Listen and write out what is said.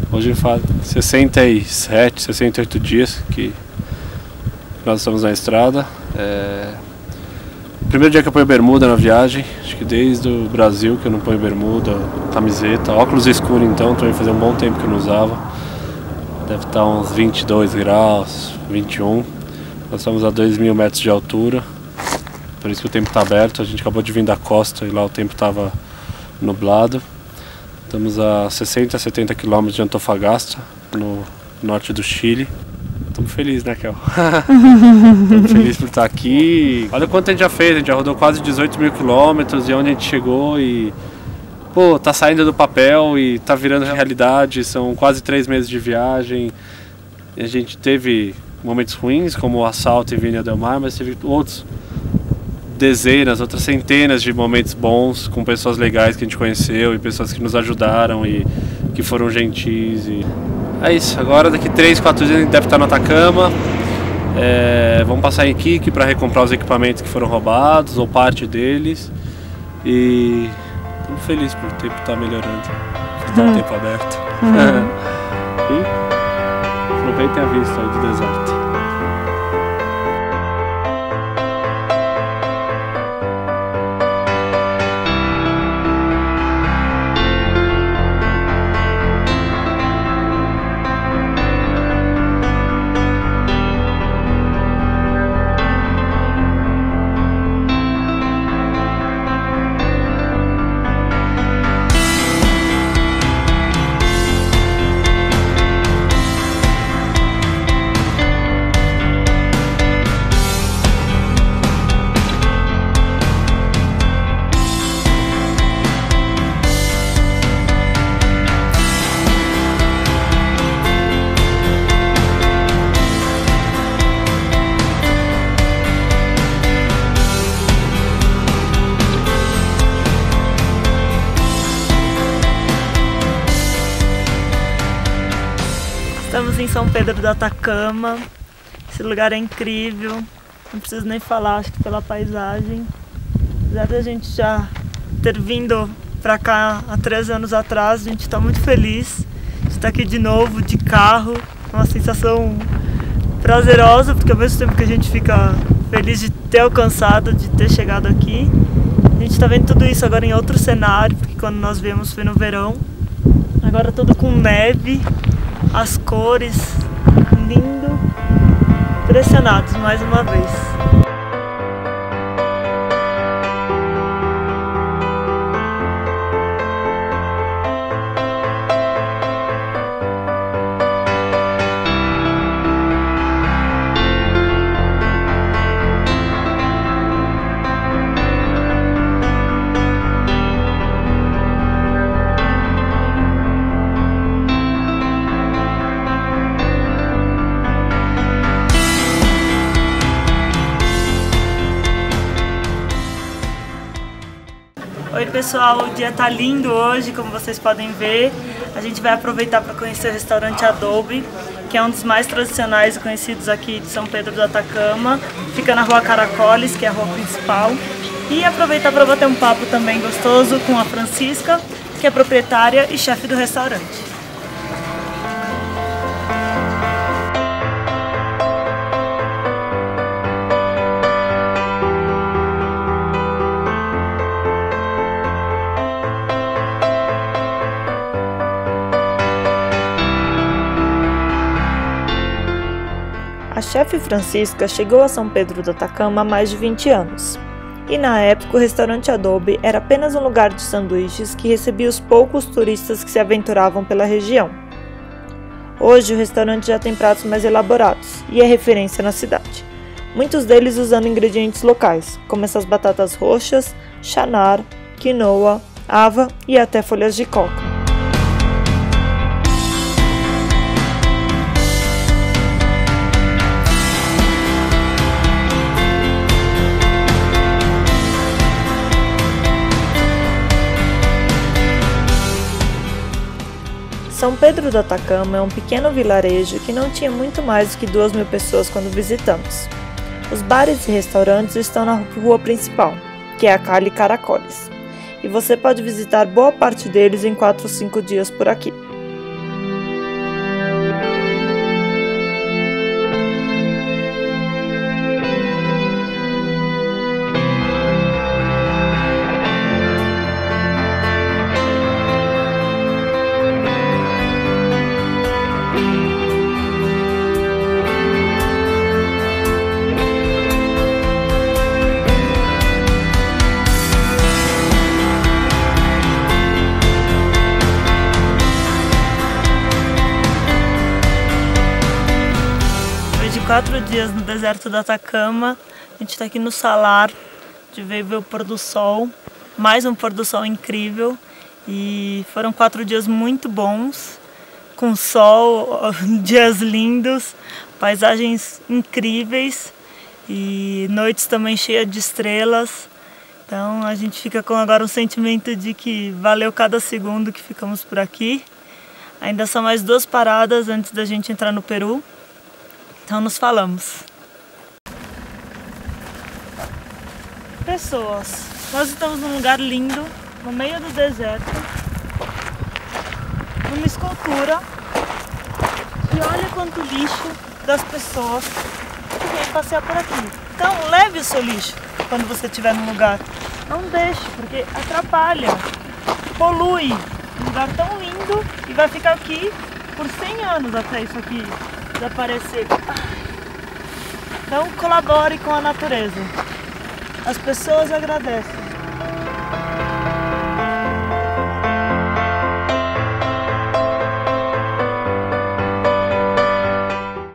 Hoje faz 67, 68 dias que nós estamos na estrada. Primeiro dia que eu ponho bermuda na viagem, acho que desde o Brasil que eu não ponho bermuda, camiseta, óculos escuros então, também fazia um bom tempo que eu não usava. Deve estar uns 22 graus, 21. Nós estamos a 2.000 metros de altura, por isso que o tempo está aberto. A gente acabou de vir da costa e lá o tempo estava nublado. Estamos a 60, 70 quilômetros de Antofagasta, no norte do Chile. Estamos felizes, né, Kel? Estamos felizes por estar aqui. Olha quanto a gente já fez, a gente já rodou quase 18.000 quilômetros e onde a gente chegou e... Pô, tá saindo do papel e tá virando realidade, são quase 3 meses de viagem. A gente teve momentos ruins, como o assalto em Viña del Mar, mas teve outros dezenas, outras centenas de momentos bons com pessoas legais que a gente conheceu e pessoas que nos ajudaram e que foram gentis. E... é isso, agora daqui 3, 4 dias a gente deve estar no Atacama. Vamos passar em Iquique para recomprar os equipamentos que foram roubados ou parte deles. E estamos felizes por o tempo estar melhorando, por estar o tempo aberto. E aproveitem a vista aí do deserto. Estamos em São Pedro do Atacama. Esse lugar é incrível, não preciso nem falar, acho que pela paisagem. Apesar da gente já ter vindo para cá há 3 anos atrás, a gente está muito feliz de estar aqui de novo, de carro. É uma sensação prazerosa, porque ao mesmo tempo que a gente fica feliz de ter alcançado, de ter chegado aqui, a gente está vendo tudo isso agora em outro cenário, porque quando nós viemos foi no verão. Agora tudo com neve. As cores, lindo, impressionados mais uma vez. Oi pessoal, o dia tá lindo hoje, como vocês podem ver. A gente vai aproveitar para conhecer o restaurante Adobe, que é um dos mais tradicionais e conhecidos aqui de São Pedro do Atacama. Fica na rua Caracoles, que é a rua principal. E aproveitar para bater um papo também gostoso com a Francisca, que é proprietária e chefe do restaurante. A chefe Francisca chegou a São Pedro do Atacama há mais de 20 anos. E na época o restaurante Adobe era apenas um lugar de sanduíches que recebia os poucos turistas que se aventuravam pela região. Hoje o restaurante já tem pratos mais elaborados e é referência na cidade. Muitos deles usando ingredientes locais, como essas batatas roxas, chanar, quinoa, hava e até folhas de coca. São Pedro do Atacama é um pequeno vilarejo que não tinha muito mais do que 2.000 pessoas quando visitamos. Os bares e restaurantes estão na rua principal, que é a Calle Caracoles, e você pode visitar boa parte deles em 4 ou 5 dias por aqui. 4 dias no deserto do Atacama. A gente está aqui no Salar, a gente veio ver o pôr do sol, mais um pôr do sol incrível. E foram 4 dias muito bons, com sol, dias lindos, paisagens incríveis e noites também cheias de estrelas. Então a gente fica com agora um sentimento de que valeu cada segundo que ficamos por aqui. Ainda são mais 2 paradas antes da gente entrar no Peru. Então nos falamos. Pessoas, nós estamos num lugar lindo, no meio do deserto, numa escultura, e olha quanto lixo das pessoas que vêm passear por aqui. Então leve o seu lixo quando você estiver no lugar. Não deixe, porque atrapalha, polui. Um lugar tão lindo e vai ficar aqui por 100 anos até isso aqui desaparecer. Então colabore com a natureza. As pessoas agradecem.